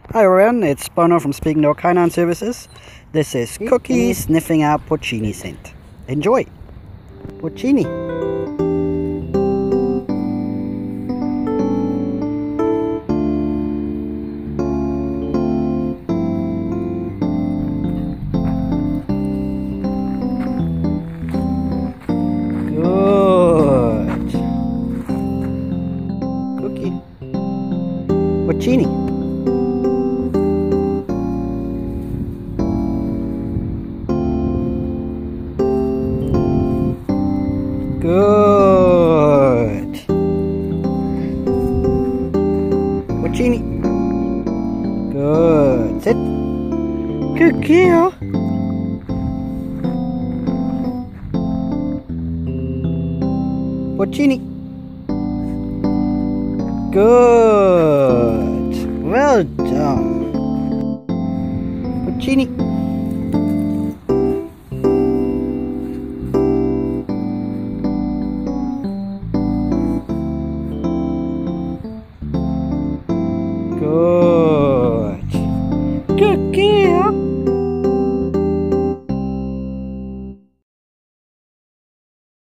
Hi everyone, it's Bono from Speaking Dog Canine Services. This is Cookie sniffing out Porcini scent. Enjoy! Porcini! Good! Cookie! Porcini! Good. Porcini. Good. Sit. Good girl. Porcini. Good. Well done. Porcini. Good. Good girl.